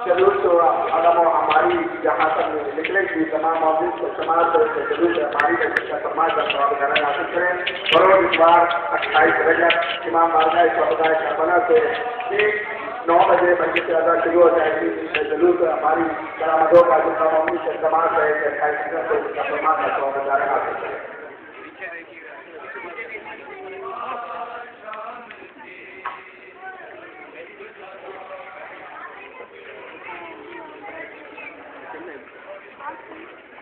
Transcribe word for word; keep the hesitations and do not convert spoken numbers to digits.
जरूर तो अगर वो हमारी जहाँ तक निकलेगी तमाम मौजूद समाज से जरूर हमारी का समाज का स्वागत करना हासिल करें और इस बार अट्ठाईस रजब इमाम मारगा समुदाय का बना से ठीक नौ बजे बजे से ज़्यादा शुरू हो जाएगी जरूर हमारी बरामदों का जो कमौनी से समाज है अट्ठाईस रजब को समाज का स्वागत करना हासिल करें। Thank you.